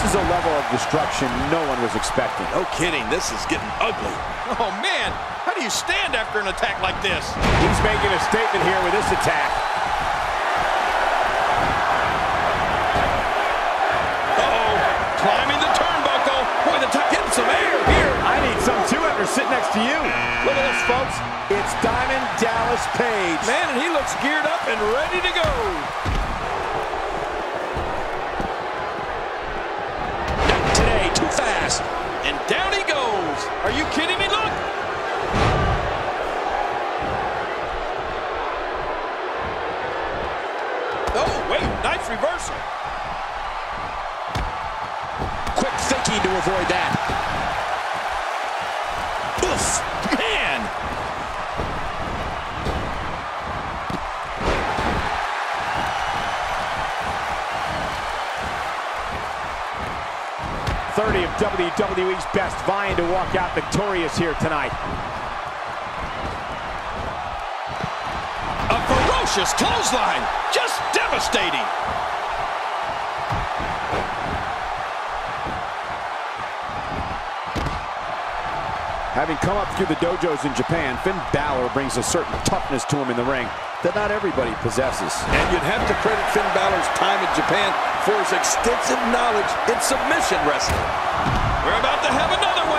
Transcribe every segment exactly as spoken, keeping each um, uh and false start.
is a level of destruction no one was expecting. No kidding, this is getting ugly. Oh, man, how do you stand after an attack like this? He's making a statement here with this attack. Uh-oh, climbing the turnbuckle. Boy, the top getting some air here. I need some too after sitting next to you. Look at this, folks. It's Diamond Dallas Page. Man, and he looks geared up and ready to go. Not today, too fast. And down he goes. Are you kidding me? Look. Oh, wait, nice reversal. Quick thinking to avoid that. Oof, man. thirty of W W E's best vying to walk out victorious here tonight. A ferocious clothesline, just devastating. Having come up through the dojos in Japan, Finn Balor brings a certain toughness to him in the ring that not everybody possesses. And you'd have to credit Finn Balor's time in Japan for his extensive knowledge in submission wrestling. We're about to have another one.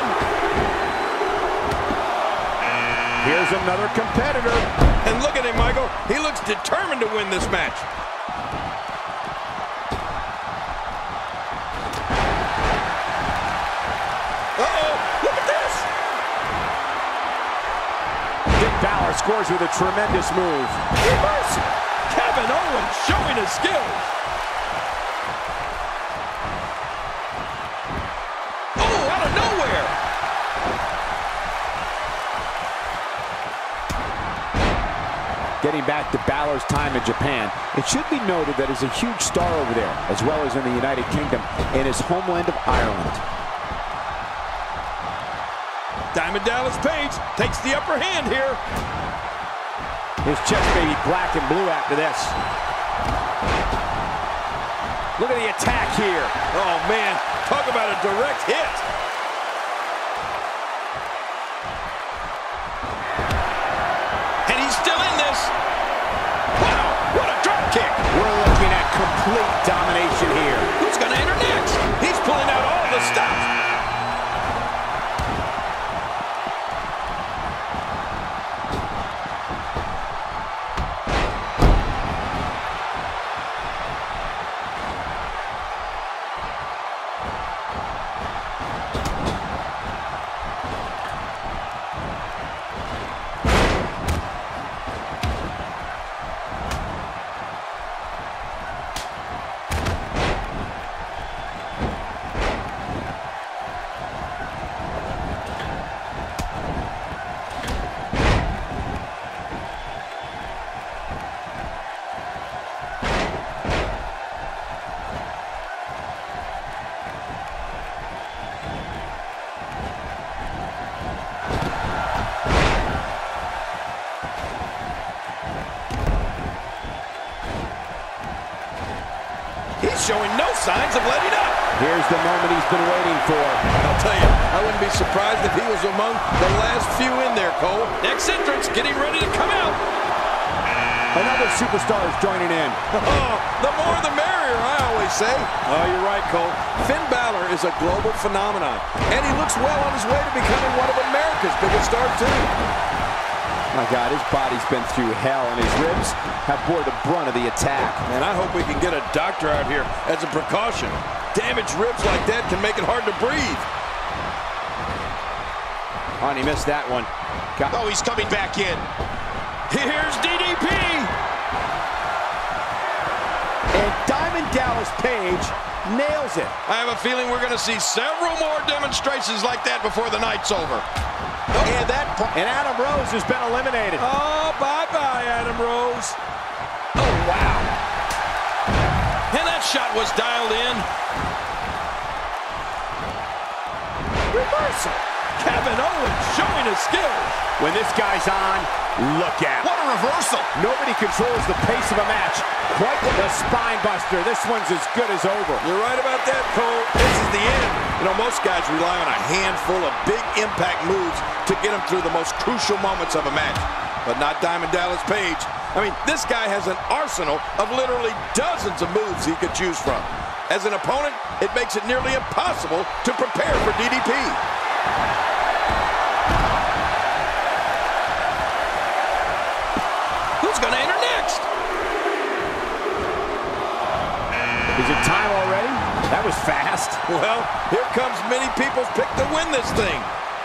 Here's another competitor. And look at him, Michael. He looks determined to win this match. Uh-oh, look at this. Finn Balor scores with a tremendous move. Reversal. Kevin Owens showing his skills. Oh, out of nowhere. Getting back to Balor's time in Japan, it should be noted that he's a huge star over there, as well as in the United Kingdom, in his homeland of Ireland. Diamond Dallas Page takes the upper hand here. His chest may be black and blue after this. Look at the attack here. Oh, man, talk about a direct hit. And he's still in this. Wow, what a drop kick. We're looking at complete domination here. Who's going to enter next? He's pulling out all the stops. Showing no signs of letting up. Here's the moment he's been waiting for. I'll tell you, I wouldn't be surprised if he was among the last few in there, Cole. Next entrance getting ready to come out. Another superstar is joining in. Oh, the more the merrier, I always say. Oh, you're right, Cole. Finn Balor is a global phenomenon, and he looks well on his way to becoming one of America's biggest stars, too. My God, his body's been through hell, and his ribs have bore the brunt of the attack. And I hope we can get a doctor out here as a precaution. Damaged ribs like that can make it hard to breathe. Oh, and he missed that one. God. Oh, he's coming back in. Here's D D P. And Diamond Dallas Page nails it. I have a feeling we're going to see several more demonstrations like that before the night's over. Oh, and that and Adam Rose has been eliminated. Oh, bye-bye, Adam Rose. Oh, wow. And that shot was dialed in. Reversal. Kevin Owens showing his skills. When this guy's on, look out. What a reversal. Nobody controls the pace of a match. Quite the spine buster. This one's as good as over. You're right about that, Cole. This is the end. You know, most guys rely on a handful of big impact moves to get them through the most crucial moments of a match. But not Diamond Dallas Page. I mean, this guy has an arsenal of literally dozens of moves he could choose from. As an opponent, it makes it nearly impossible to prepare for D D P. Who's going to enter next? Is it time already? That was fast. Well, here comes many people's pick to win this thing.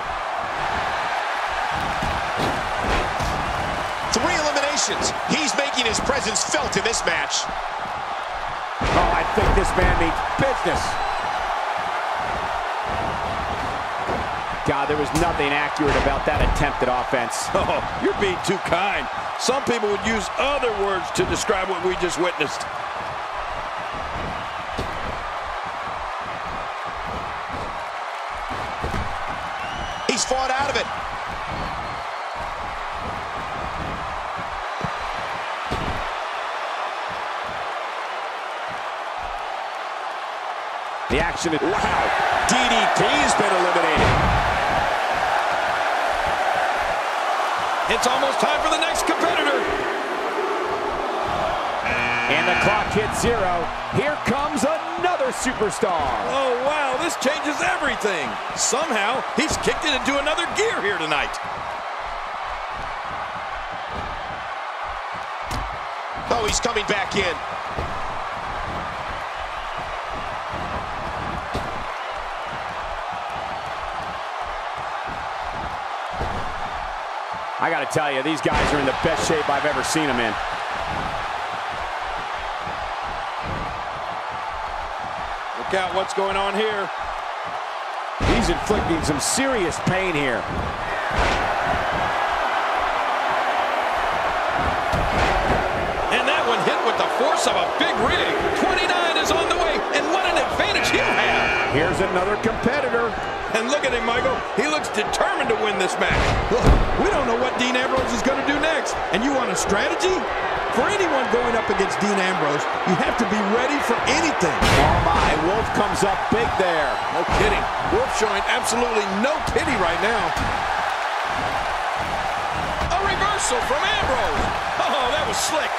Three eliminations. He's making his presence felt in this match. Oh, I think this man means business. God, there was nothing accurate about that attempt at offense. Oh, you're being too kind. Some people would use other words to describe what we just witnessed. He's fought out of it. The action is... Wow. D D P's been eliminated. It's almost time for the next competitor. And the clock hits zero. Here comes another superstar. Oh, wow, this changes everything. Somehow, he's kicked it into another gear here tonight. Oh, he's coming back in. I got to tell you, these guys are in the best shape I've ever seen them in. Look out what's going on here. He's inflicting some serious pain here. And that one hit with the force of a big rig. twenty-nine is on the way, and what an advantage he'll have. Here's another competitor. And look at him, Michael. He looks determined to win this match. Look, we don't know what Dean Ambrose is going to do next. And you want a strategy? For anyone going up against Dean Ambrose, you have to be ready for anything. Oh my, Wolf comes up big there. No kidding. Wolf showing absolutely no pity right now. A reversal from Ambrose. Oh, that was slick.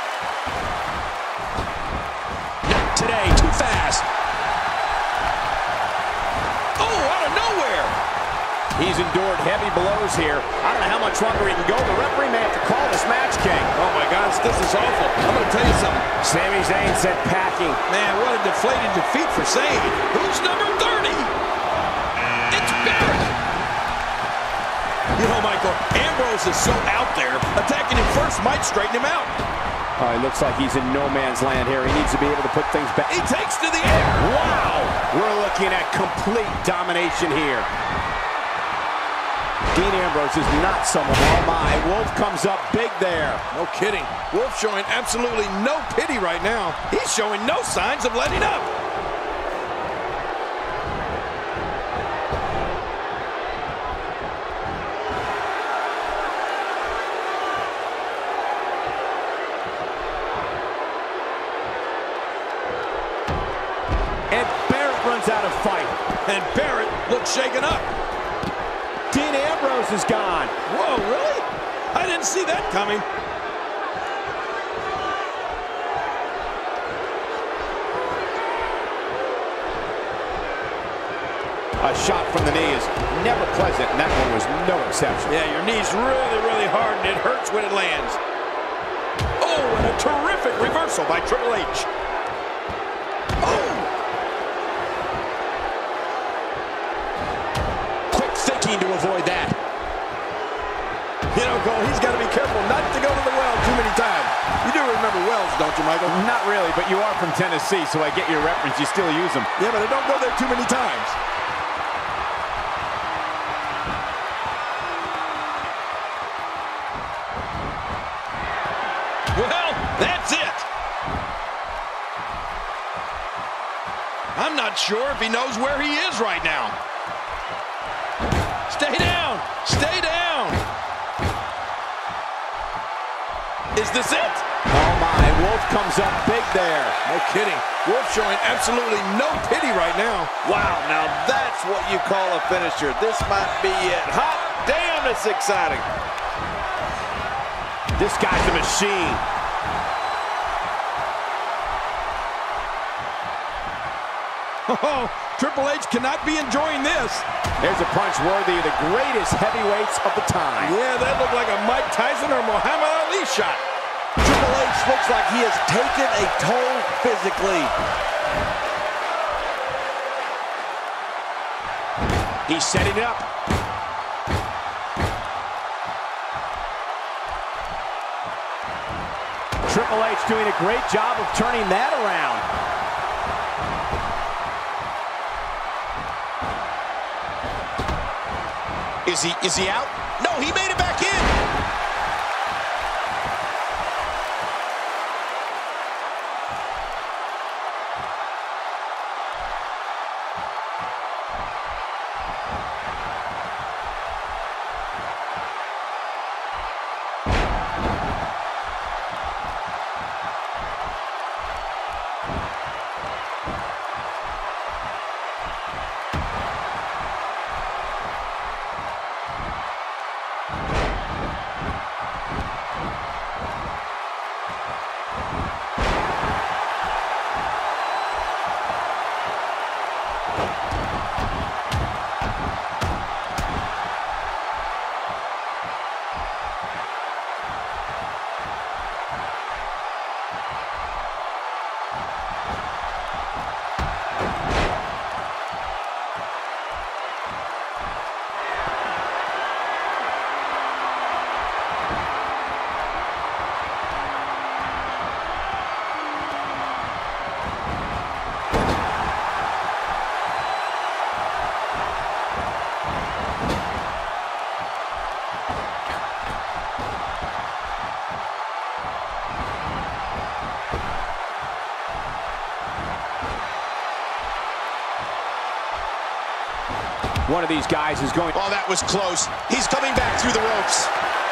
Not today. Too fast. He's endured heavy blows here. I don't know how much longer he can go. The referee may have to call this match, King. Oh, my gosh, this is awful. I'm going to tell you something. Sami Zayn said packing. Man, what a deflated defeat for Zayn. Who's number thirty? It's Barrett. You know, Michael, Ambrose is so out there. Attacking him first might straighten him out. Oh, it looks like he's in no man's land here. He needs to be able to put things back. He takes to the air. Wow. We're looking at complete domination here. Dean Ambrose is not someone. Oh my, Wolf comes up big there. No kidding. Wolf showing absolutely no pity right now. He's showing no signs of letting up. And Barrett runs out of fight. And Barrett looks shaken up. Dean Ambrose is gone. Whoa, really? I didn't see that coming. A shot from the knee is never pleasant, and that one was no exception. Yeah, your knee's really, really hard, and it hurts when it lands. Oh, and a terrific reversal by Triple H. Oh! To avoid that. You know, Cole, he's got to be careful not to go to the well too many times. You do remember wells, don't you, Michael? Not really, but you are from Tennessee, so I get your reference. You still use them. Yeah, but I don't go there too many times. Well, that's it. I'm not sure if he knows where he is right now. Stay down! Stay down! Is this it? Oh my, Wolf comes up big there. No kidding. Wolf showing absolutely no pity right now. Wow, now that's what you call a finisher. This might be it. Hot damn, it's exciting. This guy's a machine. Oh, Triple H cannot be enjoying this. There's a punch worthy of the greatest heavyweights of the time. Yeah, that looked like a Mike Tyson or Muhammad Ali shot. Triple H looks like he has taken a toll physically. He's setting it up. Triple H doing a great job of turning that around. Is he, is he out? No, he made it back in. One of these guys is going... Oh, that was close. He's coming back through the ropes.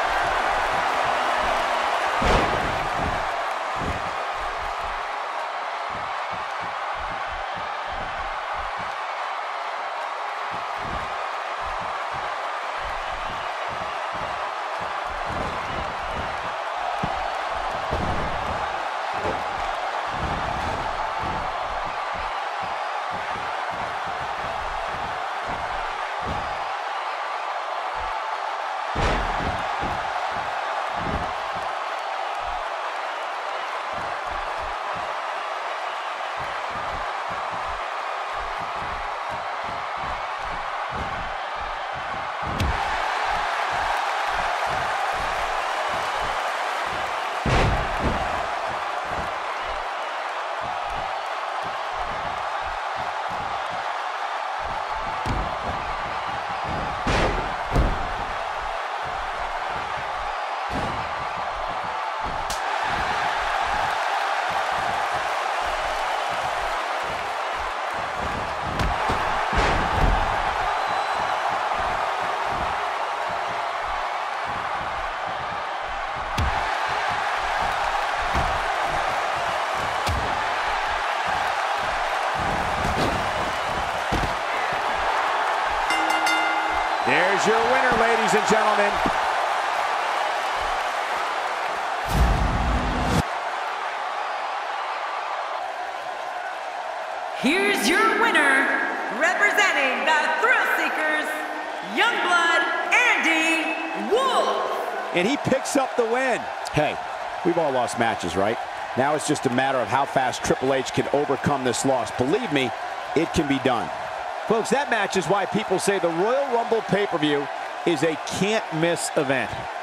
There's your winner, ladies and gentlemen. Here's your winner, representing the Thrill Seekers, Youngblood Andy Wolf. And he picks up the win. Hey, we've all lost matches, right? Now it's just a matter of how fast Triple H can overcome this loss. Believe me, it can be done. Folks, that match is why people say the Royal Rumble pay-per-view is a can't-miss event.